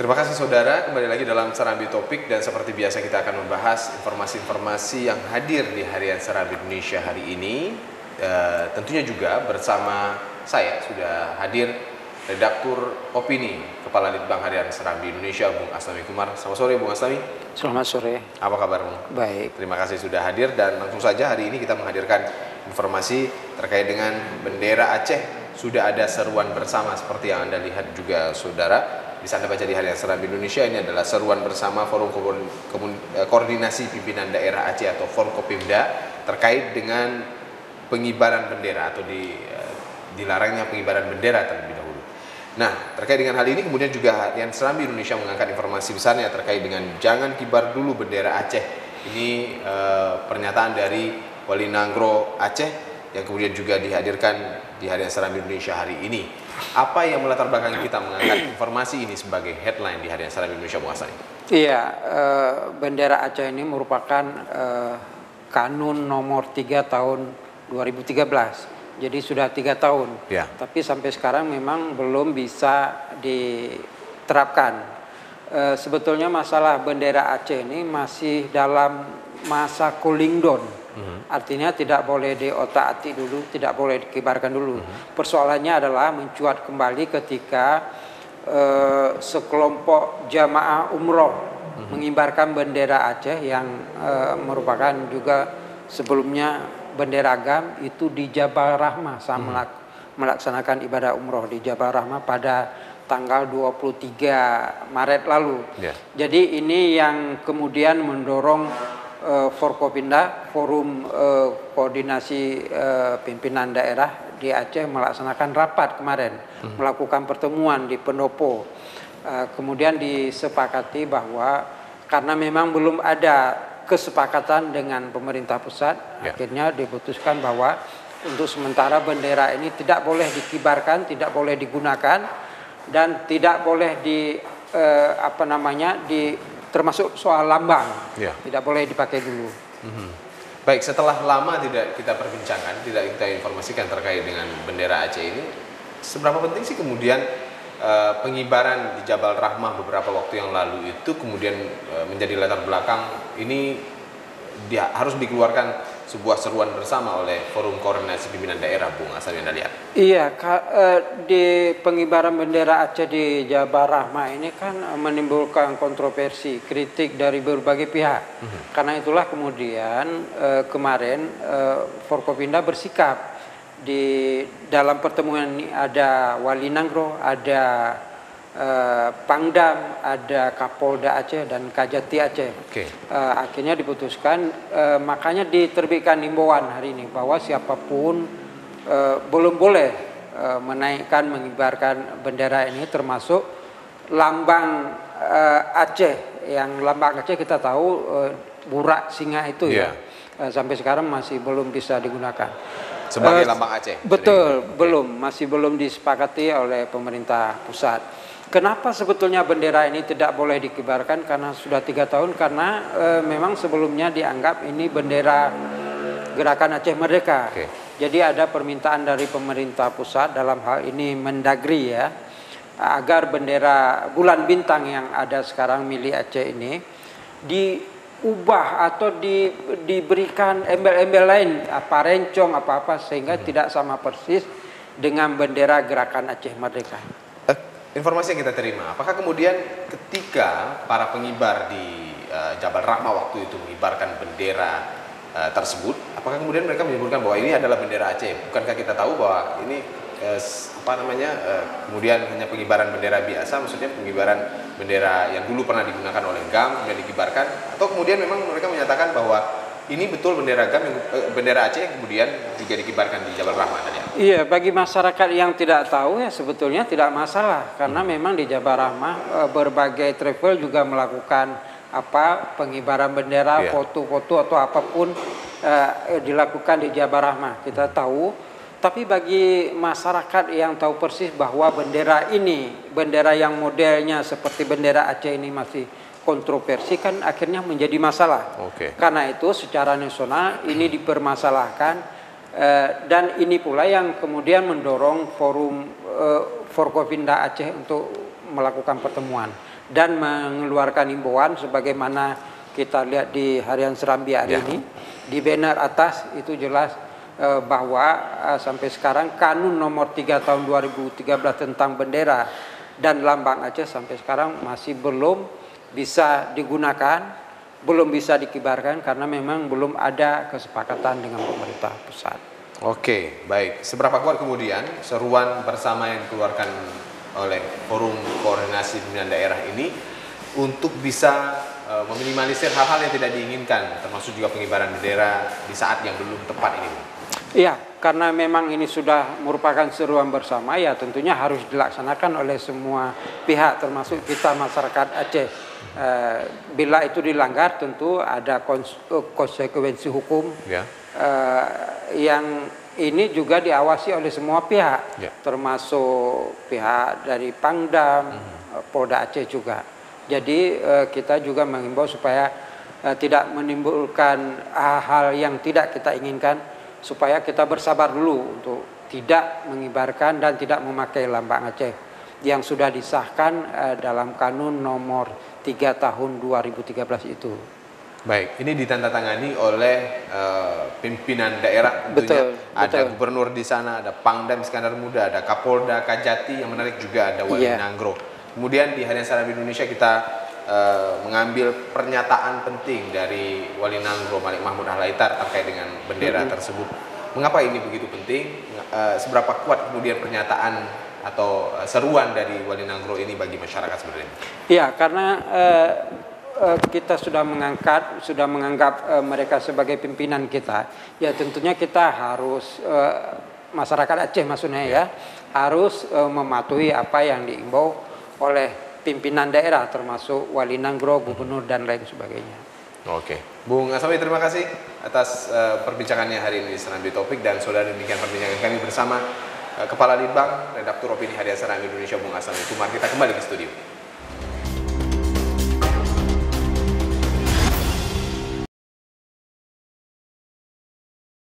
Terima kasih saudara, kembali lagi dalam Serambi Topik dan seperti biasa kita akan membahas informasi-informasi yang hadir di Harian Serambi Indonesia hari ini. Tentunya juga bersama saya sudah hadir Redaktur Opini Kepala Litbang Harian Serambi Indonesia, Bung Aslami Kumar. Selamat sore Bung Aslami. Selamat sore. Apa kabarmu? Baik. Terima kasih sudah hadir dan langsung saja hari ini kita menghadirkan informasi terkait dengan bendera Aceh. Sudah ada seruan bersama seperti yang Anda lihat juga saudara. Bisa Anda baca di Harian Serambi Indonesia, ini adalah seruan bersama Forum Koordinasi Pimpinan Daerah Aceh atau Forkopimda terkait dengan pengibaran bendera atau dilarangnya pengibaran bendera terlebih dahulu. Nah, terkait dengan hal ini kemudian juga Harian Serambi Indonesia mengangkat informasi besarnya terkait dengan jangan kibar dulu bendera Aceh. Ini pernyataan dari Wali Nanggro Aceh yang kemudian juga dihadirkan di Harian Serambi Indonesia hari ini. Apa yang melatar belakangi kita mengangkat informasi ini sebagai headline di Harian Serambi Indonesia, Bung Hasan? Iya, bendera Aceh ini merupakan kanun nomor 3 tahun 2013. Jadi sudah 3 tahun. Ya. Tapi sampai sekarang memang belum bisa diterapkan. Sebetulnya masalah bendera Aceh ini masih dalam masa cooling down. Artinya tidak boleh diotak-atik dulu, tidak boleh dikibarkan dulu. Persoalannya adalah mencuat kembali ketika sekelompok jamaah umroh mengibarkan bendera Aceh yang merupakan juga sebelumnya bendera agam itu di Jabal Rahmah melaksanakan ibadah umroh di Jabal Rahmah pada tanggal 23 Maret lalu. Jadi ini yang kemudian mendorong Forkopimda, Forum Koordinasi Pimpinan Daerah di Aceh melaksanakan rapat kemarin, melakukan pertemuan di Pendopo. Kemudian disepakati bahwa karena memang belum ada kesepakatan dengan pemerintah pusat, akhirnya diputuskan bahwa untuk sementara bendera ini tidak boleh dikibarkan, tidak boleh digunakan, dan tidak boleh termasuk soal lambang, tidak boleh dipakai dulu. Baik, setelah lama tidak kita perbincangkan, tidak kita informasikan terkait dengan bendera Aceh ini, seberapa penting sih kemudian pengibaran di Jabal Rahmah beberapa waktu yang lalu itu kemudian menjadi latar belakang ini harus dikeluarkan sebuah seruan bersama oleh Forum Koordinasi Pimpinan Daerah, Bung Hasan yang Anda lihat? Iya, di pengibaran bendera Aceh di Jabal Rahmah ini kan menimbulkan kontroversi, kritik dari berbagai pihak. Karena itulah kemudian kemarin Forkopimda bersikap di dalam pertemuan ini ada Wali Nanggro, ada Pangdam, ada Kapolda Aceh dan Kajati Aceh. Akhirnya diputuskan, makanya diterbitkan himbauan hari ini bahwa siapapun belum boleh menaikkan, mengibarkan bendera ini, termasuk lambang Aceh. Yang lambang Aceh kita tahu burak singa itu ya. Sampai sekarang masih belum bisa digunakan sebagai lambang Aceh. Betul, masih belum disepakati oleh pemerintah pusat. Kenapa sebetulnya bendera ini tidak boleh dikibarkan? Karena sudah 3 tahun, karena memang sebelumnya dianggap ini bendera Gerakan Aceh Merdeka. Jadi ada permintaan dari pemerintah pusat, dalam hal ini Mendagri ya, agar bendera bulan bintang yang ada sekarang milik Aceh ini diubah atau diberikan embel-embel lain, apa rencong apa-apa, sehingga tidak sama persis dengan bendera Gerakan Aceh Merdeka. Informasi yang kita terima, apakah kemudian ketika para pengibar di Jabal Rahmah waktu itu mengibarkan bendera tersebut, apakah kemudian mereka menyebutkan bahwa ini adalah bendera Aceh? Bukankah kita tahu bahwa ini kemudian hanya pengibaran bendera biasa, maksudnya pengibaran bendera yang dulu pernah digunakan oleh GAM kemudian dikibarkan, atau kemudian memang mereka menyatakan bahwa ini betul bendera GAM, bendera Aceh yang kemudian juga dikibarkan di Jabal Rahmah tadi? Iya, bagi masyarakat yang tidak tahu ya sebetulnya tidak masalah, karena memang di Jabal Rahmah berbagai travel juga melakukan pengibaran bendera, foto-foto atau apapun dilakukan di Jabal Rahmah. Kita tahu, tapi bagi masyarakat yang tahu persis bahwa bendera ini, bendera yang modelnya seperti bendera Aceh ini masih kontroversi, kan akhirnya menjadi masalah. Karena itu secara nasional ini dipermasalahkan, dan ini pula yang kemudian mendorong Forum Forkopimda Aceh untuk melakukan pertemuan. dan mengeluarkan himbauan sebagaimana kita lihat di Harian Serambi hari ini. Di banner atas itu jelas bahwa sampai sekarang Kanun nomor 3 tahun 2013 tentang bendera dan lambang Aceh sampai sekarang masih belum bisa digunakan, belum bisa dikibarkan karena memang belum ada kesepakatan dengan pemerintah pusat. Oke, baik. Seberapa kuat kemudian seruan bersama yang dikeluarkan oleh Forum Koordinasi Pimpinan Daerah ini untuk bisa meminimalisir hal-hal yang tidak diinginkan, termasuk juga pengibaran bendera di saat yang belum tepat ini? Iya, karena memang ini sudah merupakan seruan bersama, ya tentunya harus dilaksanakan oleh semua pihak, termasuk kita masyarakat Aceh. Bila itu dilanggar, tentu ada konsekuensi hukum yang ini juga diawasi oleh semua pihak, termasuk pihak dari Pangdam, Polda Aceh juga. Jadi kita juga mengimbau supaya tidak menimbulkan hal-hal yang tidak kita inginkan, supaya kita bersabar dulu untuk tidak mengibarkan dan tidak memakai lambang Aceh yang sudah disahkan dalam Kanun nomor 3 tahun 2013 itu. Baik, ini ditandatangani oleh pimpinan daerah tentunya. Ada gubernur di sana, ada Pangdam Iskandar Muda, ada Kapolda Kajati, yang menarik juga ada Wali Nanggro. Kemudian di Harian Serambi Indonesia kita mengambil pernyataan penting dari Wali Nanggro Malik Mahmud Ahlaitar terkait dengan bendera tersebut. Mengapa ini begitu penting? Seberapa kuat kemudian pernyataan atau seruan dari Wali Nanggro ini bagi masyarakat sebenarnya? Iya, karena kita sudah menganggap mereka sebagai pimpinan kita. Ya tentunya kita harus masyarakat Aceh maksudnya harus mematuhi apa yang diimbau oleh pimpinan daerah, termasuk Wali Nanggro, gubernur dan lain sebagainya. Oke, Bung Asnawi, terima kasih atas perbincangannya hari ini di Serambi Topik, dan saudara, demikian perbincangan kami bersama Kepala Litbang, Redaktur Opini Harian Serambi Indonesia, Bung Asnawi Kumar. Kita kembali ke studio.